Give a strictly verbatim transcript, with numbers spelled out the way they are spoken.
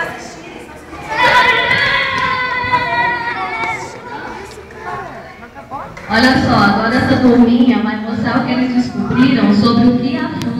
Olha só, agora essa turminha vai mostrar o que eles descobriram sobre o que a